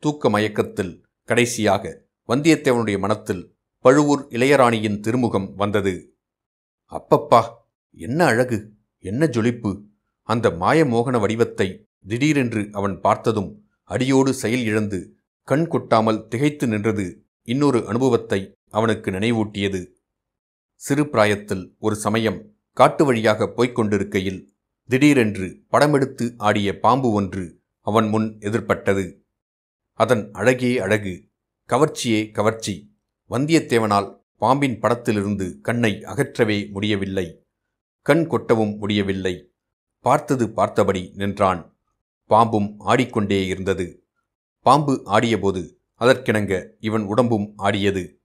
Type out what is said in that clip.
தூக்க மயக்கத்தில் கடைசியாக வந்தியத்தேவனுடைய மனத்தில் பழுவூர் இளையராணியின் திருமுகம் வந்தது. அப்பப்பா, என்ன அழகு, என்ன ஜொலிப்பு! அந்த மாயமோகன வடிவத்தை திடீரென்று அவன் பார்த்ததும் அடியோடு செயல் இழந்து கண் கொட்டாமல் திகைத்து நின்றது இன்னொரு அனுபவத்தை அவனுக்கு நினைவூட்டியது. சிறு பிராயத்தில் ஒரு சமயம் காட்டு வழியாக போய்க் கொண்டிருக்கையில் திடீரென்று படமெடுத்து ஆடிய பாம்பு ஒன்று அவன் முன் எதிர்பட்டது. அதன் அழகே அழகு, கவர்ச்சியே கவர்ச்சி. வந்தியத்தேவனால் பாம்பின் படத்திலிருந்து கண்ணை அகற்றவே முடியவில்லை, கண் கொட்டவும் முடியவில்லை. பார்த்தது பார்த்தபடி நின்றான். பாம்பும் ஆடிக்கொண்டே இருந்தது. பாம்பு ஆடியபோது அதற்கிணங்க இவன் உடம்பும் ஆடியது.